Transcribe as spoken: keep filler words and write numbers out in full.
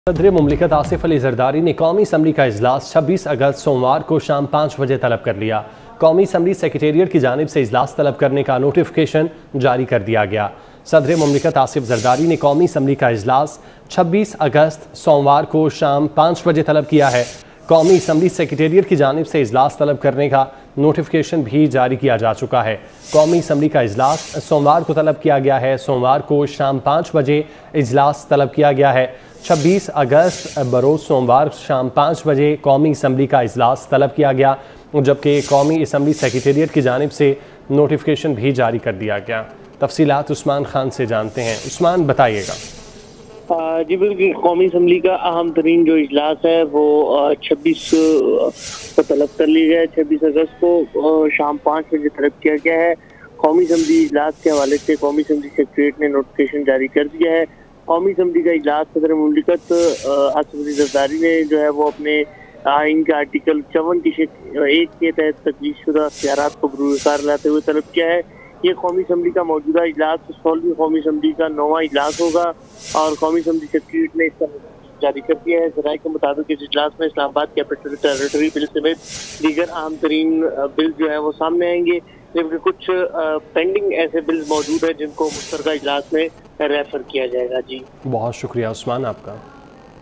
सदर मुमलिकत आसिफ अली जरदारी ने कौमी असम्बली का इजलास छब्बीस अगस्त सोमवार को शाम पाँच बजे तलब कर लिया। कौमी असम्बली सेक्रेटेरिएट की जानिब से इजलास तलब करने का नोटिफिकेशन जारी कर दिया गया। सदर मुमलिकत आसिफ जरदारी ने कौमी असम्बली का इजलास छब्बीस अगस्त सोमवार को शाम पाँच बजे तलब किया है। कौमी असम्बली सेक्रेटेरिएट की जानिब से इजलास तलब करने का नोटिफिकेशन भी जारी किया जा चुका है। कौमी असम्बली का इजलास सोमवार को तलब किया गया है। सोमवार को शाम पाँच बजे इजलास तलब किया गया है। छब्बीस अगस्त बरोज़ सोमवार शाम पाँच बजे कौमी असम्बली का इजलास तलब किया गया, जबकि कौमी असम्बली सेक्रेटेरिएट की जानिब से नोटिफिकेशन भी जारी कर दिया गया। तफसीलात उस्मान खान से जानते हैं। उस्मान, बताइएगा। जी बिल्कुल, कौमी असम्बली का अहम तरीन जो इजलास है वो छब्बीस को तलब कर लिया गया है। छब्बीस अगस्त को शाम पाँच बजे तलब किया गया है। कौमी असम्बली इजलास के हवाले से कौमी असम्बली सेक्रेटेरिएट ने नोटिफिकेशन जारी कर दिया है। कौमी असम्बली का इजलास सदर मुमलिकत आसिफ अली जरदारी ने जो है वो अपने आइन के आर्टिकल चौवन की एक के तहत तजवीज़ शुदा इख्तियारात को बरूकार लाते हुए तलब किया है। ये कौमी असम्बली का मौजूदा इजलास सोलहवीं कौमी असम्बली का नौवां इजलास होगा और कौमी असम्बली सेक्रेटेरिएट ने इसका जारी कर दिया है। ज़राए के मुताबिक इस इजलास में इस्लामाबाद कैपिटल टेरिटरी बिल समेत दीगर अहम तरीन बिल जो है वो सामने आएंगे, जबकि कुछ पेंडिंग ऐसे बिल्स मौजूद हैं जिनको मुश्तरका इजलास में रेफर किया जाएगा। जी बहुत शुक्रिया उस्मान आपका।